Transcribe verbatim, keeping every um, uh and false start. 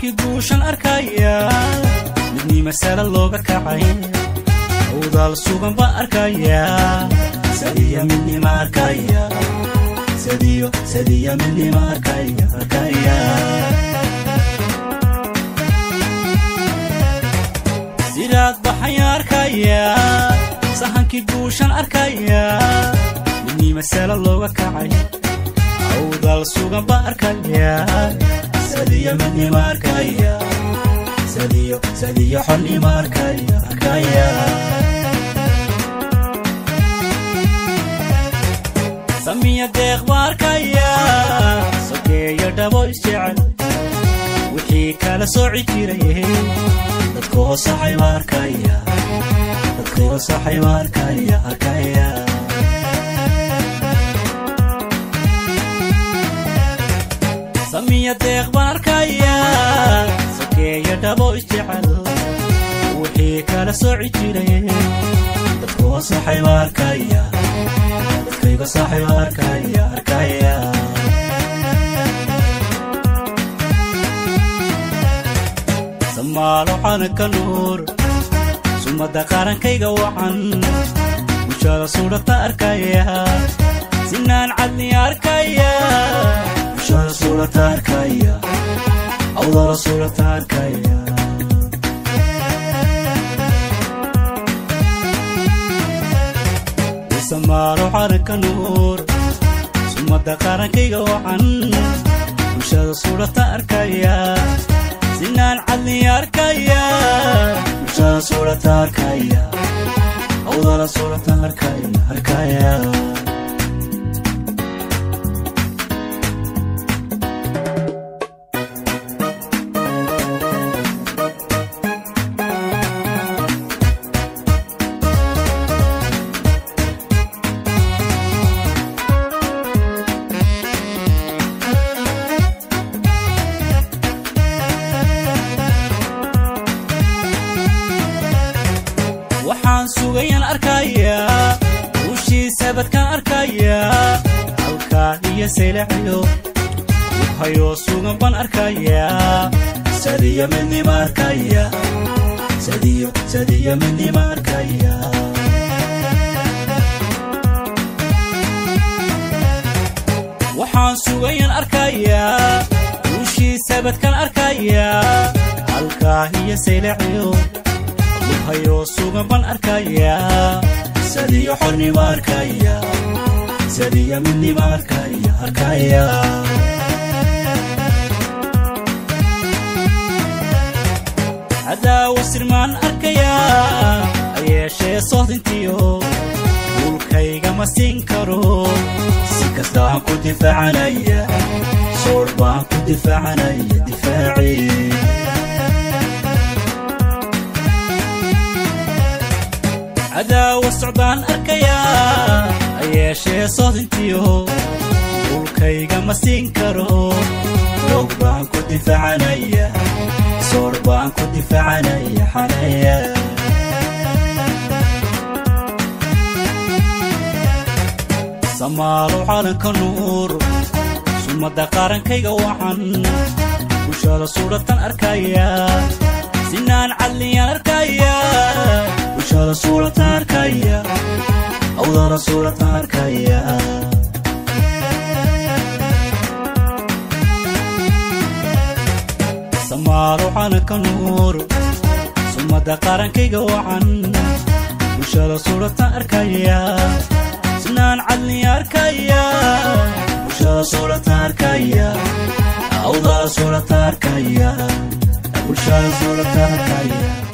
sahankii guushan arkaya midnii masala looga kacay awdal sugan ba arkaya sadiya midnii ma arkaya sadiyo sadiya midnii ma arkaya arkaya siraad baxay arkaya sahankii guushan arkaya midnii masala looga kacay awdal sugan ba arkaya sadiya midnii ma arkaya sadiyo sadiyo xonni ma arkaya arkaya samiya deeq ba arkaya sokeeyo dhabo isjecel wixii kala sooci jiray dadkoo saxay ba arkaya dadkoo saxay ba arkaya arkaya samiya deeq ba arkaya sokeeyo dhabo isjecel wixii kala sooci jiray dadkoo saxay ba arkaya dadkayga saxay ba arkaya arkaya samaalo xanka nuur sumada qarankayga wacan bulshada suurata arkaya sinaan cadni arkaya bulshada suurata arkaya awdal suurata arkaya samaalo xanka nuur sumada qarankayga wacan bulshada suurata arkaya sinaan cadni arkaya bulshada suurata arkaya awdal suurata arkaya arkaya waxaan sugayan arkaya ruushii sabadkan arkaya halka iyo seelaxyo hayo sugan ban arkaya sadiya midnii ma arkaya sadiyo sadiya midnii ma arkaya waxaan sugayan arkaya ruushii sabadkan arkaya halka iyo seelaxyo hayo sugan ban arkaya sadiyo xonni ma arkaya sadiya midnii ma arkaya arkaya hadaa wasirmaan arkaya ayeeshee sohdintiyo dhulkayga ma siin karo si kastaan ku difaacanaya soor baan ku difaacanaya difaaci عداوة الصعبان أركيا أياشي صوت انتيو وكيغا مسين كارو لوبان كو دفاع عنيا صوربان كو دفاع عنيا حنيا سمارو حالك النور ثم دقارن كيغا وحن وشال صورة أركيا سنان عليا أركيا وشال صورة أركيا أوضر صورة أركيا سمارو حالك النور ثم دقارن كيغا وحن وشال صورة أركيا سنان عليا أركيا وشال صورة أركيا أوضر صورة أركيا وشال صورة أركيا